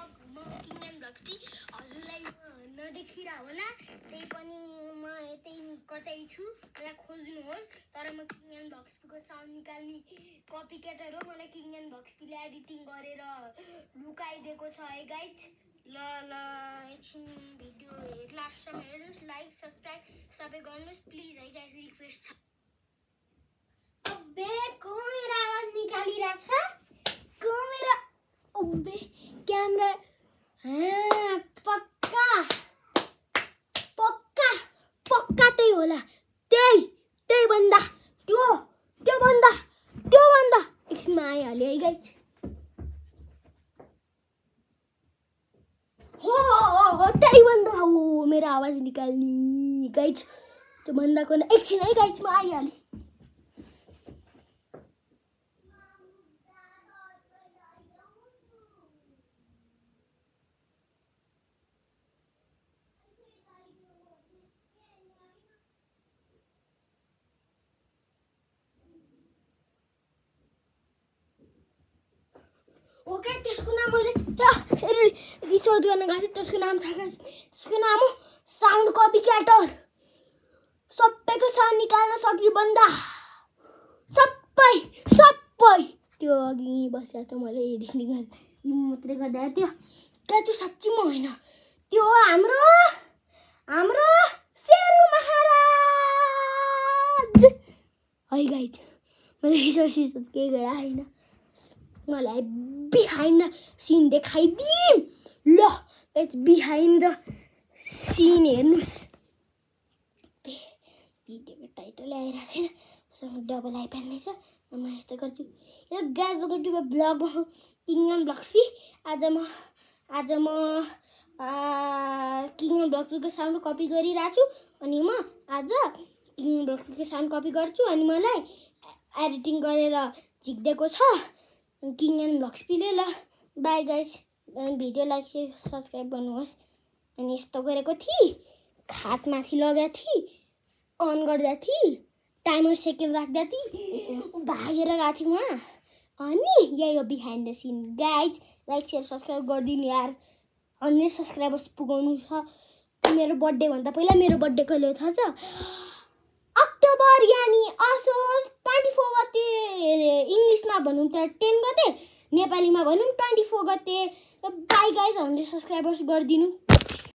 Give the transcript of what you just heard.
म king and blogs T हजुरलाई नदेखिरा होला त्यही पनि म यतै कतै छु मलाई खोज्नुहोस् तर म किङ एन्ड ब्लग्स टीको साउन्ड निकाल्ने कपी क्याटर हो मलाई किङ एन्ड ब्लग्स टीले एडिटिङ गरेर लुकाइदिएको छ है गाइज ल एकछिन भिडियो लास्टसम्म हेर्नुहोस् लाइक सब्सक्राइब सबै गर्नुहोस् प्लिज है गाइज रिक्वेस्ट छ अबे को मेरो आवाज निकालिरहेछ को मेरो अबे क्यामेरा पक्का पक्का पक्का त्यही होला त्यही बन्दा त्यो बन्दा एकछिनमा आइहाल्यो है गाइज हो त्यही बन्दा हो मेरो आवाज निकाल्ने गाइज त्यो बन्दाको एकछिन है गाइज म आइहालेँ ओके त्यसको नाम मैले रिसर्च गर्न गएको थिएँ त्यसको नाम थाहा त्यसको नाम हो साउन्ड कपी क्याटर सबैको साउन्ड निकाल्न सक्ने बन्दा सबै त्यो अघि बसेर त मैले एडिटिङ गरेँ मात्रै गर्दा त्यो क्या त्यो साँच्ची म होइन त्यो हो हाम्रो शेरू महाराज है गाइज मैले रिसर्च केही गरेर होइन मलाई बिहाइन्ड द सिन देखाइदिउँ ल इट्स बिहाइन्ड द सिन हेर्नुहोस् भिडियोको टाइटल आइरहेको छैन मसँग डबल आई प्यान रहेछ म यस्तो गर्छु यो guys welcome to my blog king and blogs T आज म किङ एन्ड ब्लग्स टीको साउन्ड कपी गरिरहेको छु अनि म आज किङ एन्ड ब्लग्स टीको साउन्ड कपी गर्छु अनि मलाई एडिटिङ गरेर झिक्दिएको छ किङ एन्ड ब्लग्स टीले ल bye guys video like share subscribe गर्नुहोस् अनि यस्तो गरेको थिएँ हातमाथि लगाएको थिएँ अन गर्दा थिएँ टाइमर सेकेन्ड राख्दा थिएँ भागेर गएको थिएँ उहाँ अनि यही हो behind the scene guys like share subscribe गरिदिनु यार 100 सब्सक्राइबर्स पुगाउनु छ मेरो बर्थडे भन्दा पहिला मेरो बर्थडे कहिले थाहा छ अक्टोबर यानी असोज 24 गते इङ्ग्लिसमा भनौँ त 10 गते नेपालीमा भनौँ 24 गते बाई गाइज 100 सब्सक्राइबर्स गरिदिनु